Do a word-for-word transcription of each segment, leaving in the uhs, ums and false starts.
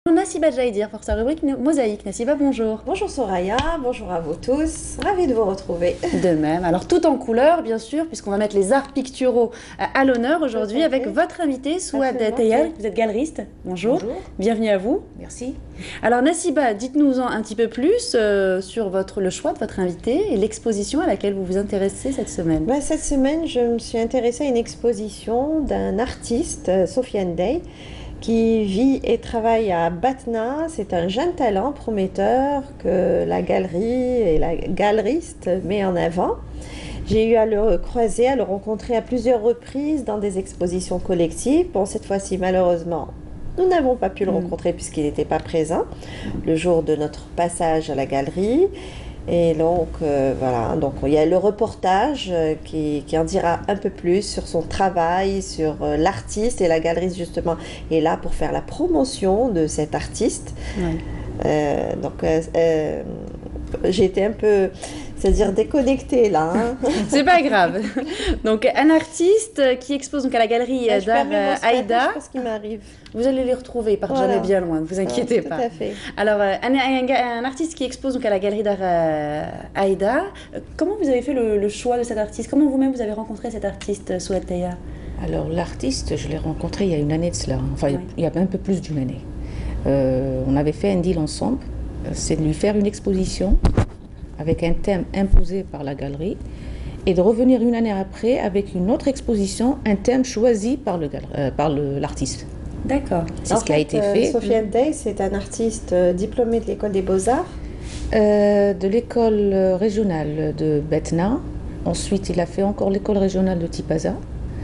Nassiba Jaïdir pour sa rubrique Mosaïque. Nassiba, bonjour. Bonjour Soraya, bonjour à vous tous, ravie de vous retrouver. De même, alors tout en couleur bien sûr, puisqu'on va mettre les arts picturaux à l'honneur aujourd'hui avec votre invité Souad Tayal, vous êtes galeriste. Bonjour. Bonjour, bienvenue à vous. Merci. Alors Nassiba, dites-nous-en un petit peu plus euh, sur votre, le choix de votre invité et l'exposition à laquelle vous vous intéressez cette semaine. Ben, cette semaine, je me suis intéressée à une exposition d'un artiste, Sofiane Dey, qui vit et travaille à Batna. C'est un jeune talent prometteur que la galerie et la galeriste met en avant. J'ai eu à le croiser, à le rencontrer à plusieurs reprises dans des expositions collectives. Bon, cette fois-ci, malheureusement, nous n'avons pas pu le rencontrer puisqu'il n'était pas présent le jour de notre passage à la galerie. Et donc, euh, voilà, donc il y a le reportage euh, qui, qui en dira un peu plus sur son travail, sur euh, l'artiste, et la galeriste justement est là pour faire la promotion de cet artiste. Ouais. Euh, donc, euh, euh, j'ai été un peu, c'est-à-dire déconnectée là. Hein. C'est pas grave. Donc, un artiste qui expose donc à la galerie ah, d'art Aïda. Ce qui m'arrive. Vous allez les retrouver, ils partent voilà. jamais bien loin, ne vous inquiétez ah, pas. Tout à fait. Alors, un, un, un artiste qui expose donc à la galerie d'art Aïda, comment vous avez fait le, le choix de cet artiste? Comment vous-même vous avez rencontré cet artiste, Souad Tayal? Alors, l'artiste, je l'ai rencontré il y a une année de cela, enfin, oui. il y a un peu plus d'une année. Euh, on avait fait un deal ensemble, c'est de lui faire une exposition avec un thème imposé par la galerie et de revenir une année après avec une autre exposition, un thème choisi par le euh, par l'artiste. D'accord. C'est ce qui a été fait. Euh, Sofiane Dey, c'est un artiste euh, diplômé de l'école des Beaux-Arts euh, de l'école régionale de Batna. Ensuite, il a fait encore l'école régionale de Tipaza.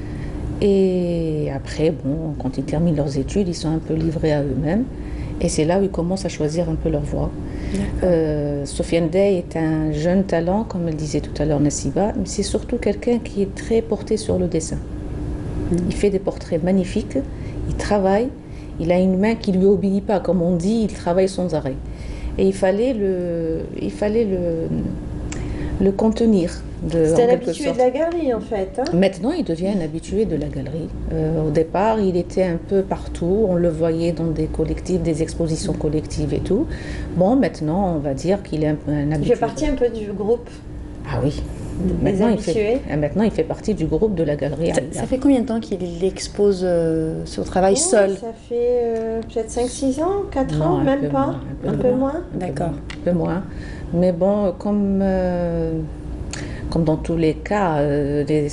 Et après, bon, quand ils terminent leurs études, ils sont un peu livrés à eux-mêmes. Et c'est là où ils commencent à choisir un peu leur voie. Euh, Sofiane Dey est un jeune talent, comme elle disait tout à l'heure Nassiba, mais c'est surtout quelqu'un qui est très porté sur le dessin. Mmh. Il fait des portraits magnifiques, il travaille, il a une main qui ne lui obéit pas, comme on dit, il travaille sans arrêt. Et il fallait le, il fallait le, le contenir. C'est un habitué de la galerie en fait. Hein. Maintenant, il devient un habitué de la galerie. Euh, au départ, il était un peu partout. On le voyait dans des collectifs, des expositions collectives et tout. Bon, maintenant, on va dire qu'il est un, un habitué. Il fait partie un peu du groupe. Ah oui. Des maintenant, habitués. Il fait, maintenant, il fait partie du groupe de la galerie. Ça, ça fait combien de temps qu'il expose euh, son travail oh, seul? Ça fait euh, peut-être cinq six ans, quatre ans, même pas. Moins, un peu, un peu moins. moins. D'accord. Un peu moins. Mais bon, comme... Euh, Comme dans tous les cas, euh, les,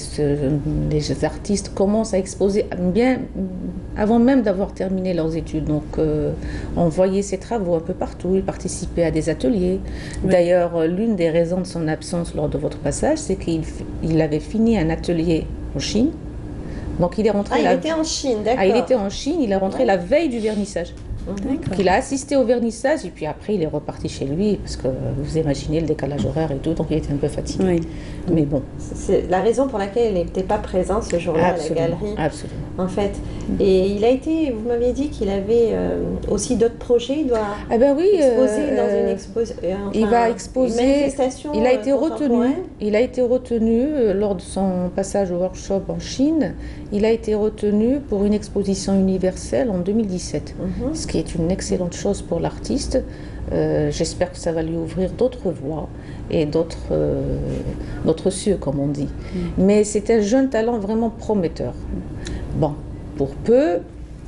les artistes commencent à exposer bien avant même d'avoir terminé leurs études. Donc, euh, on voyait ses travaux un peu partout. Il participait à des ateliers. Oui. D'ailleurs, l'une des raisons de son absence lors de votre passage, c'est qu'il il avait fini un atelier en Chine. Donc, il est rentré. Ah, la... il était en Chine, d'accord. Ah, il était en Chine. Il est rentré ouais. la veille du vernissage. Donc, il a assisté au vernissage et puis après il est reparti chez lui parce que vous imaginez le décalage horaire et tout, donc il était un peu fatigué. Oui. Mais bon. C'est la raison pour laquelle il n'était pas présent ce jour-là à la galerie. Absolument. En fait. Et il a été, vous m'aviez dit qu'il avait euh, aussi d'autres projets, il doit ah ben oui, exposer euh, dans une exposition. Enfin, il va exposer. Une manifestation. Il a été euh, retenu. Il a été retenu euh, lors de son passage au workshop en Chine. Il a été retenu pour une exposition universelle en deux mille dix-sept, mm-hmm. ce qui est une excellente chose pour l'artiste. Euh, J'espère que ça va lui ouvrir d'autres voies et d'autres euh, d'autres cieux, comme on dit. Mm. Mais c'est un jeune talent vraiment prometteur. Bon, pour peu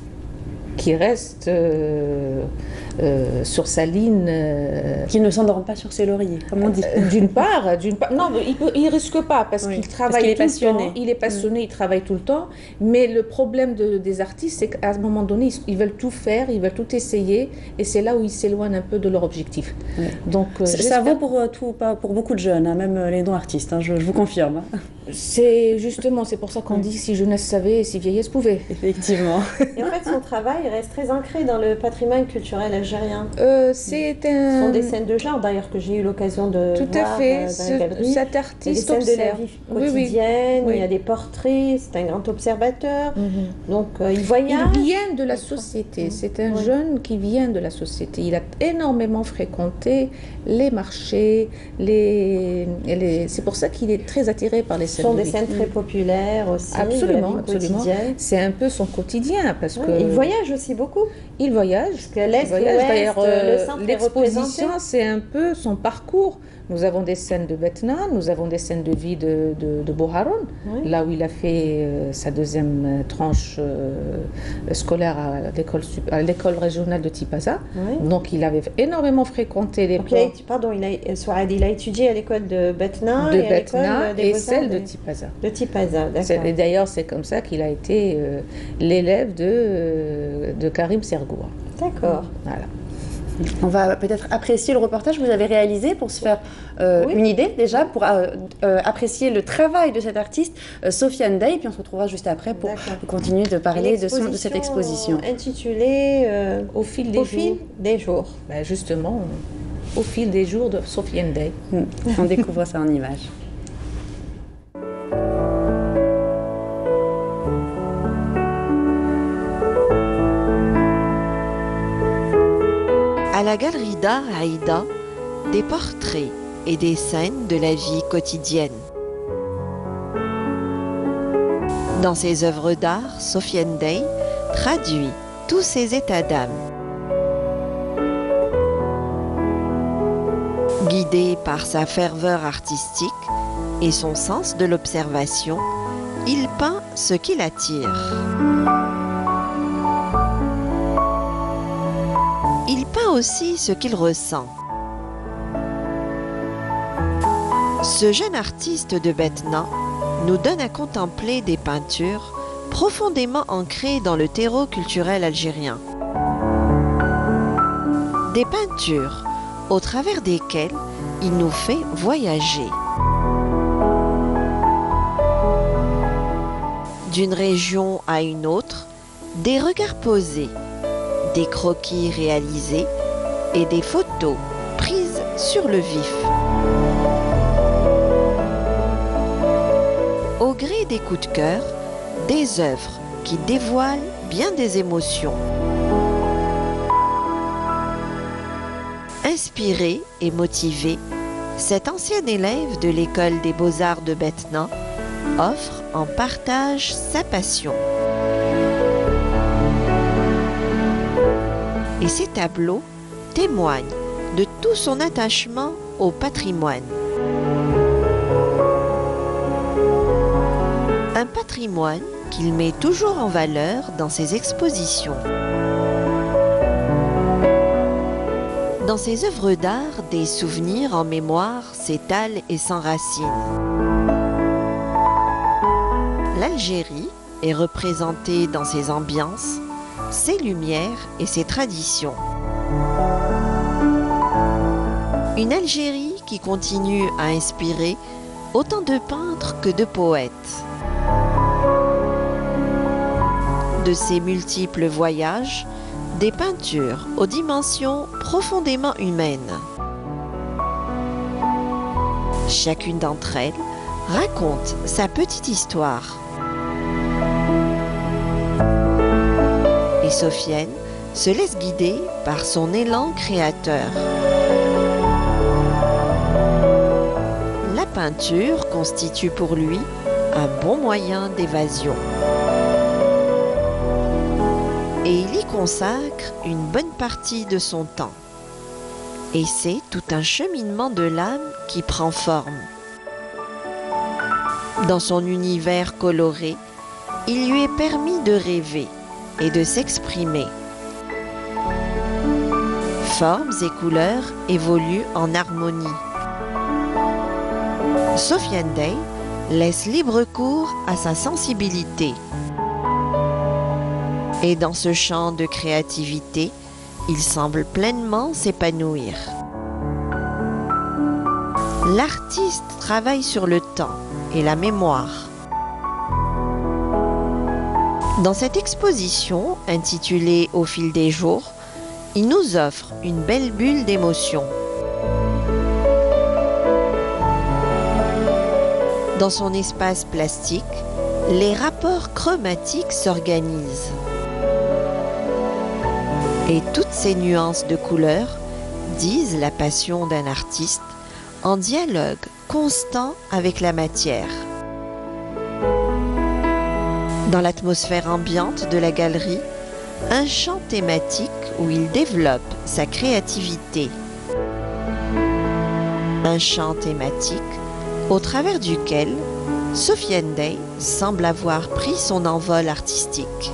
qu'il reste euh, euh, sur sa ligne... Euh, qu'il ne s'endorme pas sur ses lauriers, comme on dit. Euh, d'une part, d'une part, non, il ne risque pas parce oui, qu'il travaille qu est tout passionné. le temps. Il est passionné, mmh. il travaille tout le temps. Mais le problème de, des artistes, c'est qu'à un moment donné, ils, ils veulent tout faire, ils veulent tout essayer, et c'est là où ils s'éloignent un peu de leur objectif. Oui. Donc, euh, ça vaut pour, euh, tout, pour beaucoup de jeunes, hein, même les non-artistes, hein, je, je vous confirme. C'est justement, c'est pour ça qu'on dit si jeunesse savait, si vieillesse pouvait. Effectivement. Et en fait, son travail reste très ancré dans le patrimoine culturel algérien. Euh, c'est un... Ce sont des scènes de genre, d'ailleurs, que j'ai eu l'occasion de Tout voir à fait. dans Ce, la galerie. Cet artiste il y a des scènes observe. de la vie quotidienne, oui, oui. il y a des portraits, c'est un grand observateur. Mm-hmm. Donc, euh, il voyage. Il vient de la société. C'est un oui. jeune qui vient de la société. Il a énormément fréquenté les marchés, les... les... c'est pour ça qu'il est très attiré par les Ce sont de des vie. scènes très populaires aussi, Absolument, de la vie absolument. quotidienne. C'est un peu son quotidien parce Ouais, que il voyage aussi beaucoup. il voyage. Parce que l'Est, Il voyage. l'Ouest, D'ailleurs, euh, le centre est l'exposition, représenté. c'est un peu son parcours. Nous avons des scènes de Betna, nous avons des scènes de vie de, de, de Bouharoun, Oui. là où il a fait euh, sa deuxième euh, tranche euh, scolaire à l'école, sup- à l'école régionale de Tipaza. Oui. Donc il avait énormément fréquenté les Donc, il a, ports étu- pardon, il a, Souad, il a étudié à l'école de Betna de et à l'école Betna des et Beaux-Arts celle de de, Tipaza. de Tipaza, C'est- d'accord. Et d'ailleurs, c'est comme ça qu'il a été euh, l'élève de, euh, de Karim Sergoua. D'accord. Voilà. On va peut-être apprécier le reportage que vous avez réalisé pour se faire euh, Oui. une idée déjà, pour euh, euh, apprécier le travail de cette artiste, euh, Sofiane Day, puis on se retrouvera juste après pour D'accord. continuer de parler Une de, son- de cette exposition. intitulée euh, Au fil des Au jours. fil des jours. Ben justement, au fil des jours de Sofiane Day. Hmm. On découvre ça en images. À la galerie d'art Aïda, des portraits et des scènes de la vie quotidienne. Dans ses œuvres d'art, Sofiane Day traduit tous ces états d'âme. Guidé par sa ferveur artistique et son sens de l'observation, il peint ce qui l'attire. Il peint aussi ce qu'il ressent. Ce jeune artiste de Betna nous donne à contempler des peintures profondément ancrées dans le terreau culturel algérien. Des peintures au travers desquelles il nous fait voyager. D'une région à une autre, des regards posés, des croquis réalisés et des photos prises sur le vif. Au gré des coups de cœur, des œuvres qui dévoilent bien des émotions. Inspiré et motivé, cet ancien élève de l'école des beaux-arts de Betna offre en partage sa passion. Et ces tableaux témoignent de tout son attachement au patrimoine. Un patrimoine qu'il met toujours en valeur dans ses expositions. Dans ses œuvres d'art, des souvenirs en mémoire s'étalent et s'enracinent. L'Algérie est représentée dans ses ambiances, ses lumières et ses traditions. Une Algérie qui continue à inspirer autant de peintres que de poètes. De ses multiples voyages, des peintures aux dimensions profondément humaines. Chacune d'entre elles raconte sa petite histoire. Et Sofiane se laisse guider par son élan créateur. La peinture constitue pour lui un bon moyen d'évasion. Et il y consacre une bonne partie de son temps. Et c'est tout un cheminement de l'âme qui prend forme. Dans son univers coloré, il lui est permis de rêver et de s'exprimer. Formes et couleurs évoluent en harmonie. Sofiane Day laisse libre cours à sa sensibilité. Et dans ce champ de créativité, il semble pleinement s'épanouir. L'artiste travaille sur le temps et la mémoire. Dans cette exposition, intitulée Au fil des jours, il nous offre une belle bulle d'émotions. Dans son espace plastique, les rapports chromatiques s'organisent. Et toutes ces nuances de couleurs disent la passion d'un artiste en dialogue constant avec la matière. Dans l'atmosphère ambiante de la galerie, un champ thématique où il développe sa créativité. Un champ thématique au travers duquel Sofiane Dey semble avoir pris son envol artistique.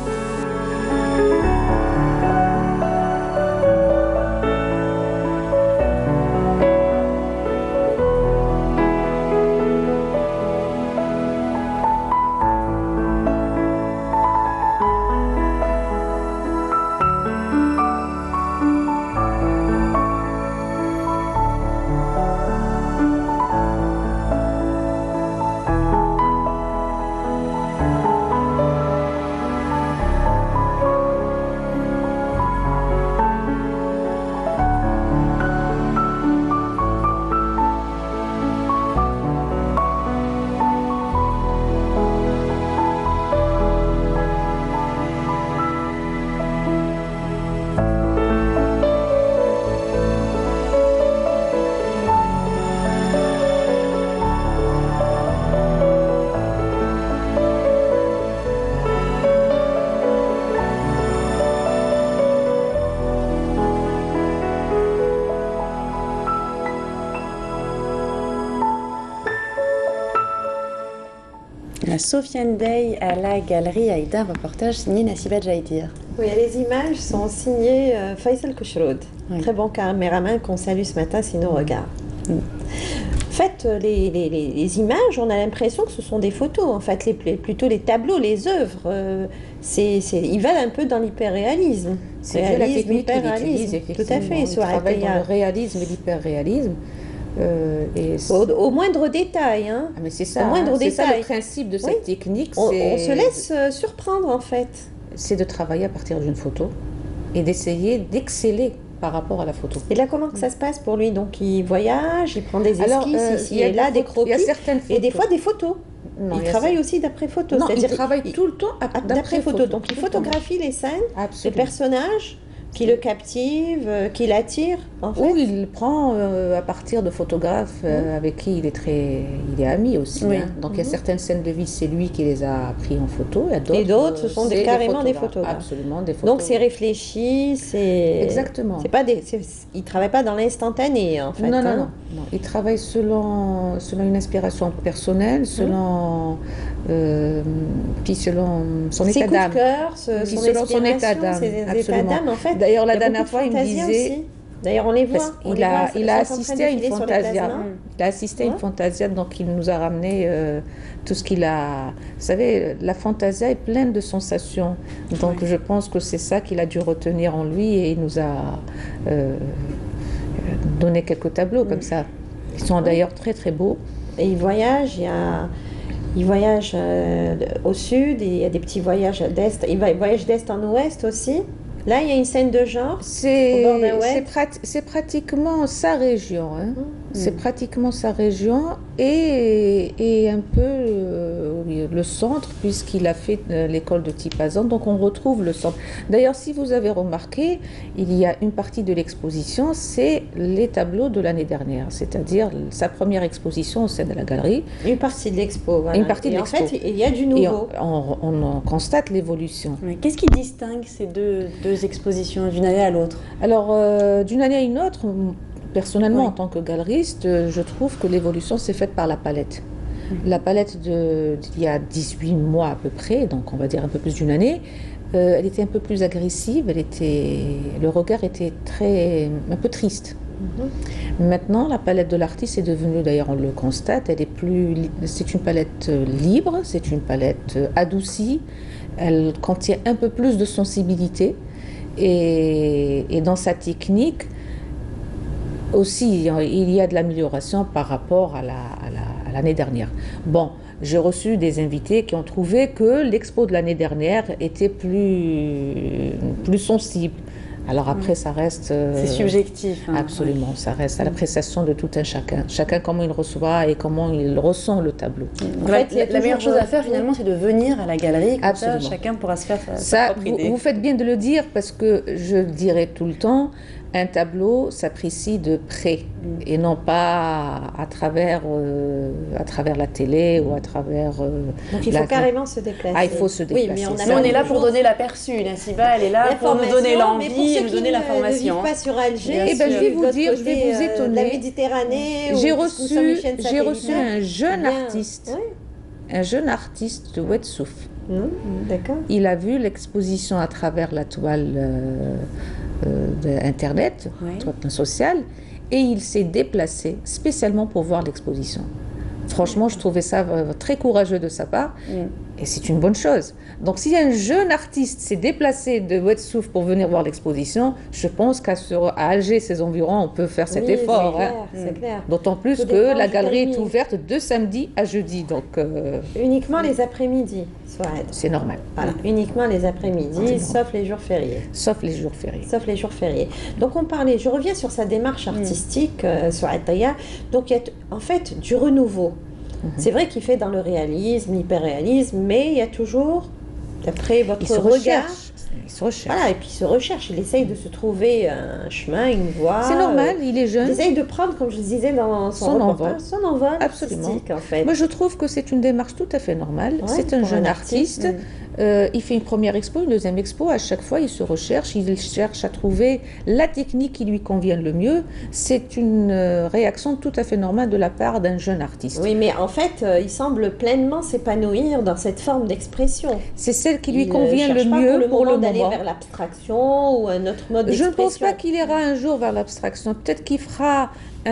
Sofiane Dey à la galerie Aïda, un reportage signé Nassiba Djaïdir. Oui, les images sont signées euh, Faisal Kouchroud, Oui. très bon caméraman qu'on salue ce matin s'il nous regarde. Mm. En fait, les, les, les, les images, on a l'impression que ce sont des photos, en fait, les, les- plutôt les tableaux, les œuvres. euh, c'est, c'est, ils valent un peu dans l'hyperréalisme. C'est bien la Réalisme, technique qu'il hyperréalisme. utilise, Tout à effectivement. fait. Il Sur travaille dans Athéa. le réalisme et l'hyperréalisme. Euh, et c'est- Au, au moindre détail, hein. Ah, mais c'est ça, au moindre hein, c'est ça détail. le principe de Oui. cette technique, On, c'est on se laisse euh, surprendre, en fait. c'est de travailler à partir d'une photo et d'essayer d'exceller par rapport à la photo. Et là, comment que ça se passe pour lui? Donc, il voyage, il prend des esquisses Alors, euh, ici il y a et là, des des photos- il y croquis, a certaines et des photos. fois des photos. Non, il y a travaille ça- aussi d'après photo. Non, il c'est-à-dire travaille il- tout le temps à- d'après d'après photo. photo. Donc, il Tout le temps. photographie les scènes, les Absolument. personnages qui le captivent, euh, qui l'attirent, en fait. Ou il prend euh, à partir de photographes euh, avec qui il est très, il est ami aussi. Oui. hein. Donc il y a Mhm. certaines scènes de vie, c'est lui qui les a pris en photo. Et d'autres, Et d'autres, ce sont des- c'est carrément des photographes. Absolument, des photos. Donc, c'est réfléchi, c'est... Exactement. C'est pas des... c'est- il ne travaille pas dans l'instantané, en fait. non, non, hein. non, non. Il travaille selon, selon une inspiration personnelle, selon, euh, puis selon son Ses état coups d'âme. de cœur, ce- Puis son selon son inspiration, état d'âme, ses états absolument. d'âme, en fait. D'ailleurs, la Il y a dernière beaucoup fois, de il me fantasia disait... aussi. D'ailleurs, on les voit. Parce on il les a, voit, il ils a sont en train assisté de à une défiler sur les fantasia. places blanches. Il a assisté à une Ouais. fantasia, donc il nous a ramené euh, tout ce qu'il a. Vous savez, la fantasia est pleine de sensations. Donc Ouais. je pense que c'est ça qu'il a dû retenir en lui et il nous a euh, donné quelques tableaux comme ça. Ils sont d'ailleurs très très beaux. Et il voyage, il y a... Il voyage euh, au sud, et il y a des petits voyages d'est. Il va- il voyage d'est en ouest aussi. Là, il y a une scène de genre. C'est Au bord d'un oued. c'est prati- c'est pratiquement sa région. hein. C'est pratiquement sa région et, et un peu euh, oui, le centre, puisqu'il a fait euh, l'école de Tipazan. Donc on retrouve le centre. D'ailleurs, si vous avez remarqué, il y a une partie de l'exposition, c'est les tableaux de l'année dernière, c'est-à-dire sa première exposition au sein de la galerie. Une partie de l'expo. Voilà. Une partie de Et l'expo. En fait, il y a du Et nouveau. on, on- on en constate l'évolution. Oui. Qu'est-ce qui distingue ces deux, deux expositions d'une année à l'autre? Alors, euh, d'une année à une autre, m- personnellement, Oui. en tant que galeriste, euh, je trouve que l'évolution s'est faite par la palette. La palette de- d'il y a dix-huit mois à peu près, donc on va dire un peu plus d'une année, euh, elle était un peu plus agressive, elle était, le regard était très, un peu triste. Maintenant, la palette de l'artiste est devenue, d'ailleurs on le constate, elle est plus, li- c'est une palette euh, libre, c'est une palette euh, adoucie, elle contient un peu plus de sensibilité et, et dans sa technique aussi, il y a de l'amélioration par rapport à la- à la- à l'année dernière. Bon, j'ai reçu des invités qui ont trouvé que l'expo de l'année dernière était plus, plus sensible. Alors après, ça reste... euh, C'est subjectif. Hein, Absolument, ouais. ça reste à l'appréciation de tout un chacun. Chacun comment il reçoit et comment il ressent le tableau. En fait, fait, il y a la, la meilleure toujours, chose à faire euh, finalement, c'est de venir à la galerie. Comme ça, Absolument. chacun pourra se faire sa, sa Ça, propre vous, idée. vous faites bien de le dire parce que je dirais tout le temps, un tableau s'apprécie de près Mm. et non pas à travers, euh, à travers la télé ou à travers... euh, Donc il la- faut carrément se déplacer. Ah, il faut se déplacer. Oui, mais on a Nous, on est là pour toujours donner l'aperçu. Nassiba, elle est là pour nous l'information, donner mais pour l'envie, ceux nous qui donner ne- l'information. ne vivent pas sur Alger, Bien Eh ben, sûr. je vais vous de l'autre dire, je vais côté, vous euh, étonner. de la Méditerranée. J'ai ou parce que nous sommes reçu, une chaîne j'ai reçu satellitaire. un jeune Bien. artiste, Oui. un jeune artiste de Ouedsouf. Hum, D'accord. Il a vu l'exposition à travers la toile euh, euh, d'Internet, Oui. toile sociale, et il s'est déplacé spécialement pour voir l'exposition. Franchement, je trouvais ça euh, très courageux de sa part, Mm. et c'est une bonne chose. Donc, si un jeune artiste s'est déplacé de Ouedsouf pour venir voir l'exposition, je pense qu'à sur- à Alger, ses environs, on peut faire cet Oui, effort. c'est hein. clair, c'est Mm. clair. D'autant plus Tout que dépend la du galerie est timing. ouverte de samedi à jeudi, donc euh, Uniquement les après-midi, Souad. c'est normal. Voilà, uniquement les après-midi, C'est sauf les jours fériés. Sauf les jours fériés. Sauf les jours fériés. Donc on parlait, je reviens sur sa démarche artistique, euh, Souad Taya. Donc il y a t- en fait du renouveau. C'est vrai qu'il fait dans le réalisme, hyper-réalisme, mais il y a toujours, d'après votre Il se regard, recherche. Il se recherche. voilà, et puis il se recherche, il essaye de se trouver un chemin, une voie. C'est normal, il est Il jeune. essaye de prendre, comme je disais dans son, Son reportage, envol. son envol Absolument. artistique, en fait. Moi, je trouve que c'est une démarche tout à fait normale. Ouais, c'est un pour jeune un artiste. artiste, Euh, il fait une première expo, une deuxième expo. À chaque fois, il se recherche. Il cherche à trouver la technique qui lui convient le mieux. C'est une euh, réaction tout à fait normale de la part d'un jeune artiste. Oui, mais en fait, euh, il semble pleinement s'épanouir dans cette forme d'expression. C'est celle qui lui Il, euh, convient cherche le pas mieux pour le pour le moment d'aller moment. vers l'abstraction ou un autre mode Je ne d'expression. pense pas qu'il ira un jour vers l'abstraction. Peut-être qu'il fera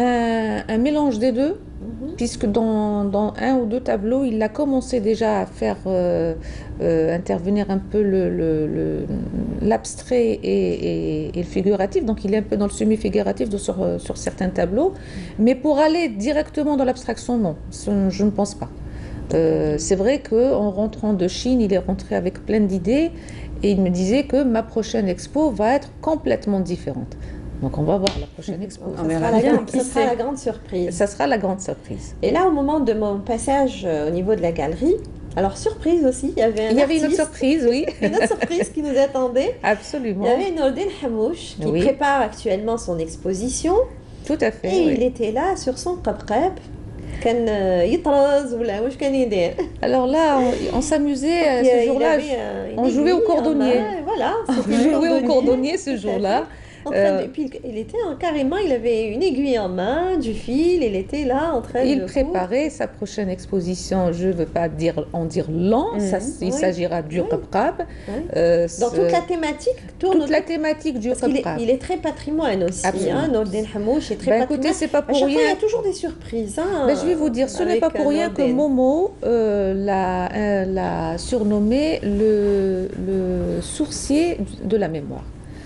un, un mélange des deux, Mhm. puisque dans, dans un ou deux tableaux, il a commencé déjà à faire euh, euh, intervenir un peu le- le- le- l'abstrait et, et- et le figuratif. Donc il est un peu dans le semi-figuratif de- sur, euh, sur certains tableaux. Mais pour aller directement dans l'abstraction, non, ce- je ne pense pas. Euh, c'est vrai qu'en rentrant de Chine, il est rentré avec plein d'idées et il me disait que ma prochaine expo va être complètement différente. Donc on va voir la prochaine expo. Donc, On ça verra sera, la, bien, grande- qui ça sera sait. la grande surprise. Ça sera la grande surprise. Et là, au moment de mon passage euh, au niveau de la galerie, alors surprise aussi, il y avait un Il y avait une autre artiste, surprise, oui. une autre surprise qui nous attendait. Il Absolument. y avait Nordin Hamouche qui Oui. prépare actuellement son exposition Tout à fait. et oui. il était là sur son qabqab. كان يطرز ولا واش كان يدير Alors là, on, on s'amusait euh, Il- ce il jour-là. avait, euh, une on jouait au aiguille en cordonnier. main, voilà, On c'était le jouait au cordonnier ce tout à jour-là. fait. En train de- Euh, et puis il était en- carrément, il avait une aiguille en main, du fil, il était là en train Il de préparait sa prochaine exposition. Je ne veux pas dire, en dire lent. Mhm. ça, il Oui. s'agira du Oui. qabqab. Oui. Euh, Dans ce- toute la thématique tourne toute autour- la thématique du parce qu'il est, qabqab. il est très patrimoine aussi. Absolument. Hein, Nordin Hamouche est très Ben, patrimoine. écoutez, c'est pas À pour chaque fois, il y rien. a toujours des surprises. Hein, Ben, je vais vous dire, ce n'est avec, pas pour euh, rien que Nordin. Momo euh, l'a euh, l'a surnommé le, le sourcier de la mémoire.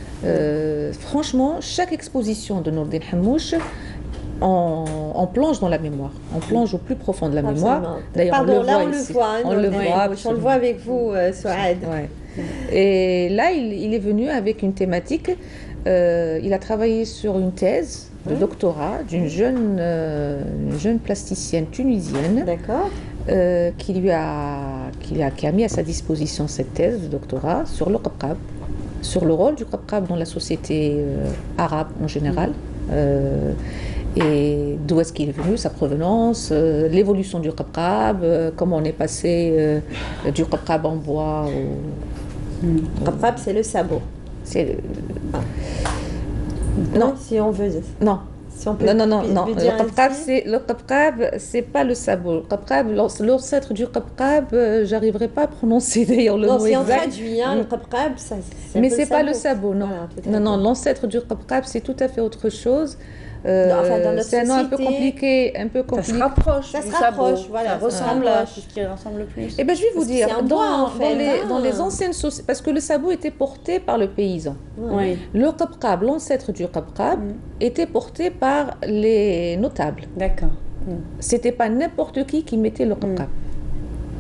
Euh, franchement, chaque exposition de Nordin Hamouche, on, on plonge dans la mémoire, on plonge au plus profond de la mémoire. Absolument. D'ailleurs, on Pardon, le là voit on le ici. voit. hein, On le Nordin voit, Hamouche, on le absolument. voit avec vous, euh, Souad. Ouais. Et là, il, il est venu avec une thématique. Euh, il a travaillé sur une thèse de Ouais. doctorat d'une jeune, euh, une jeune plasticienne tunisienne D'accord. euh, qui lui a, qui, a, qui a mis à sa disposition cette thèse de doctorat sur le qabqab, sur le rôle du qabqab dans la société euh, arabe en général. Euh, et d'où est-ce qu'il est venu, sa provenance, euh, l'évolution du qabqab, euh, comment on est passé euh, du qabqab en bois au, Qabqab, c'est le sabot. c'est Non, Non. si on veut. non, Si on peut non, non, non, peut- non. peut Le dire qabqab, ainsi. c'est le qabqab, c'est pas le sabot. Le qabqab, l'anc- l'ancêtre du qabqab, euh, j'arriverai pas à prononcer d'ailleurs le Non, mot si on exact. traduit, hein, le Mm. qabqab, ça, c'est un Mais peu c'est pas le sabot. sabot, non. Voilà, tout à non, non, fait. l'ancêtre du qabqab, c'est tout à fait autre chose. Euh, Non, enfin, dans notre c'est un nom un peu société, compliqué, un peu Ça se compliqué. rapproche. Ça du se rapproche, sabot. voilà, Ça ça se ressemble à rapproche. ce qui ressemble le plus. Eh ben, je vais vous Parce que dire, c'est en dans, bois, en dans fait, les, hein. dans les anciennes sociétés, parce que le sabot était porté par le paysan. Oui, Le qabqab, l'ancêtre du qabqab, Mm. était porté par les notables. d'accord. C'était pas n'importe qui qui mettait le qabqab.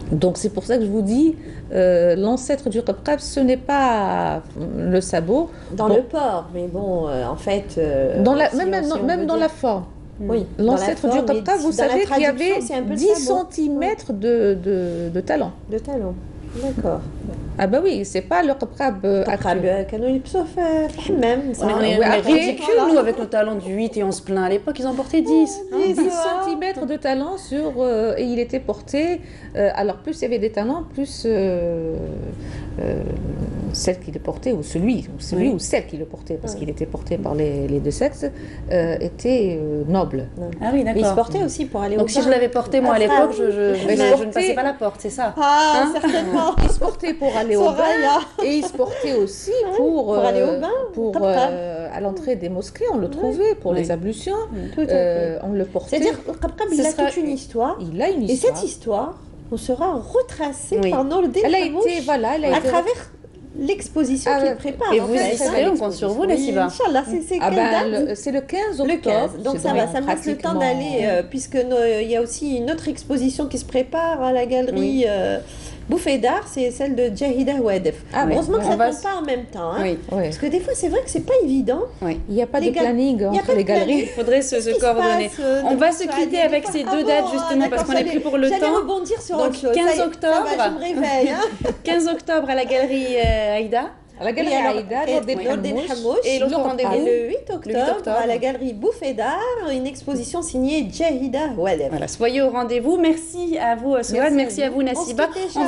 Donc c'est pour ça que je vous dis, euh, l'ancêtre du qabqab, ce n'est pas le sabot. Dans Bon, le port, mais bon, euh, en fait... euh, dans la, si même on- même, si dans, on même veut dans dire- la forme. Oui, dans la L'ancêtre du forme, mais qabqab, vous dans la savez qu'il y avait traduction, c'est un peu le dix sabot. centimètres de, de, de talon. De talon. D'accord. Ah bah oui, c'est pas le qabqab euh, actuel. قبقاب كانوا يلبسوا في في الحمام On est, صح. on est- on Ouais, est après- ridicule, nous, avec nos talents du huit, et on se plaint. À l'époque, ils en portaient dix. dix centimètres de talon sur, euh, et il était porté, euh, alors plus il y avait des talons, plus euh, euh, celle qui le portait, ou celui, ou celui Oui. ou celle qui le portait, parce Oui. qu'il était porté par les, les deux sexes, euh, était euh, noble. Ah oui, Mais ils se d'accord. portaient aussi pour aller au Donc si bain. je l'avais porté, moi, à Ah, l'époque, ça, je, je, je, Mais je porter- ne passais pas la porte, c'est ça. Ah, Hein certainement. Il se portait pour aller au bain, Soraya. et il se portait aussi pour, pour aller au euh, bain, pour, qabqab. euh, à l'entrée des mosquées, on le trouvait, pour Oui. les ablutions, Tout à fait. euh, on le portait. C'est-à-dire que le qabqab, Ce il a sera- toute une histoire. Il a une Et histoire. cette histoire, on sera retracée Oui. pendant le Elle a Delhamouche été, voilà, elle a à été travers l'exposition Ah, qu'il ouais. prépare. Et en vous fait. y serez, on compte sur vous, Oui, Nassiba. Inch'Allah, c'est c'est Ah quelle ben, date le- c'est le quinze octobre. Le quinze, donc c'est ça dans va, ça me laisse le temps pratiquement- d'aller, euh, puisque no- il y a aussi une autre exposition qui se prépare à la galerie Oui. euh, Bouffée d'art, c'est celle de Jahida Ouadef. Ah, Heureusement oui. que ça On va ne tombe s- pas en même temps, hein, Oui, Ouais. parce que des fois c'est vrai que c'est pas évident. oui. Il n'y a pas Les de gal- planning Il y a entre pas de les planning. galeries. Il faudrait se, se Qu'est-ce qui coordonner. passe, euh, On va se de- quitter Ah, avec des ces fois- deux ah dates, bon, justement, ah, parce d'accord, qu'on n'est j'allais- plus pour le J'allais temps. rebondir sur Donc, autre chose. quinze Ça y est, octobre. ça va, je me réveille. Hein. quinze octobre à la galerie euh, Aïda. À la galerie Oui, alors, Aïda, et- Lord El Lord El Hamouch. Hamouch. Et l'autre Lord rendez-vous. Et Hamouch. le huit octobre, octobre. à la galerie Bouffée d'art, une exposition signée Jahida Ouadef. Voilà, soyez au rendez-vous. Merci à vous, Souad. Merci à Merci à vous. vous, On se Nassiba. quitte déjà.